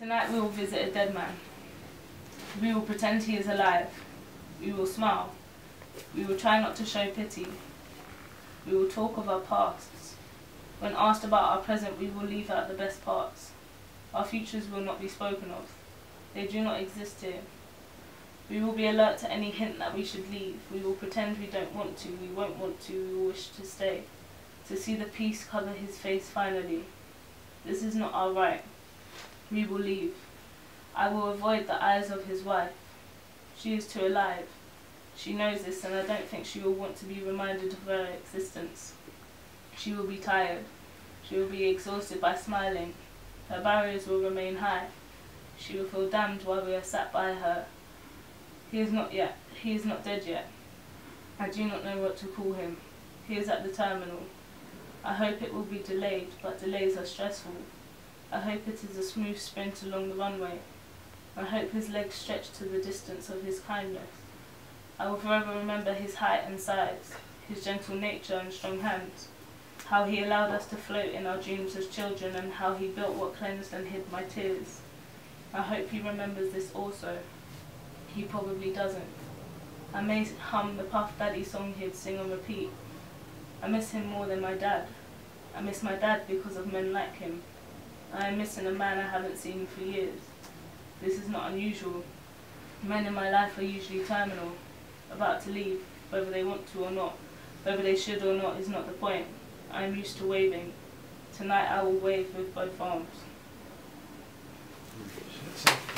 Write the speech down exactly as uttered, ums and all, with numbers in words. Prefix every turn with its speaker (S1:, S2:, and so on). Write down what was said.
S1: Tonight we will visit a dead man. We will pretend he is alive. We will smile. We will try not to show pity. We will talk of our pasts. When asked about our present, we will leave out the best parts. Our futures will not be spoken of. They do not exist here. We will be alert to any hint that we should leave. We will pretend we don't want to, we won't want to, we will wish to stay, to see the peace cover his face finally. This is not our right. We will leave. I will avoid the eyes of his wife. She is too alive. She knows this, and I don't think she will want to be reminded of her existence. She will be tired. She will be exhausted by smiling. Her barriers will remain high. She will feel damned while we are sat by her. He is not yet. He is not dead yet. I do not know what to call him. He is at the terminal. I hope it will be delayed, but delays are stressful. I hope it is a smooth sprint along the runway. I hope his legs stretch to the distance of his kindness. I will forever remember his height and size, his gentle nature and strong hands, how he allowed us to float in our dreams as children, and how he built what cleansed and hid my tears. I hope he remembers this also. He probably doesn't. I may hum the Puff Daddy song he'd sing on repeat. I miss him more than my dad. I miss my dad because of men like him. I am missing a man I haven't seen for years. This is not unusual. Men in my life are usually terminal, about to leave, whether they want to or not. Whether they should or not is not the point. I am used to waving. Tonight I will wave with both arms.